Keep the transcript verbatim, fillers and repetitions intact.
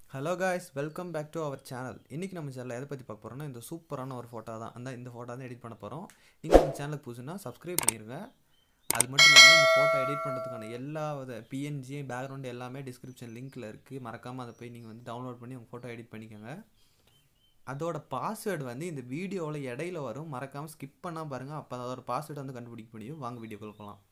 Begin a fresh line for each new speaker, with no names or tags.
Hello guys, welcome back to our channel. இன்னைக்கு நம்ம சேனல்ல எதை பத்தி பார்க்க போறோம்னா இந்த சூப்பரான ஒரு போட்டோ தான். அந்த இந்த போட்டோ தான் எடிட் பண்ண போறோம். நீங்க நம்ம சேனலுக்கு புதுசுனா Subscribe பண்ணிருங்க. அது மட்டும் இல்லாம இந்த போட்டோ எடிட் பண்றதுக்கான எல்லா P N G பேக்ரவுண்ட் எல்லாமே டிஸ்கிரிப்ஷன் லிங்க்ல இருக்கு. மறக்காம அதை போய் நீங்க வந்து டவுன்லோட் பண்ணி உங்க போட்டோ எடிட் பண்ணிக்கங்க. அதோட பாஸ்வேர்ட் வந்து இந்த வீடியோல இடையில வரும். மறக்காம ஸ்கிப் பண்ணாம பாருங்க. அப்ப அதோட பாஸ்வேர்ட் வந்து கண்டுபிடிக்க முடியும். வாங்க வீடியோக்குள்ள போலாம்.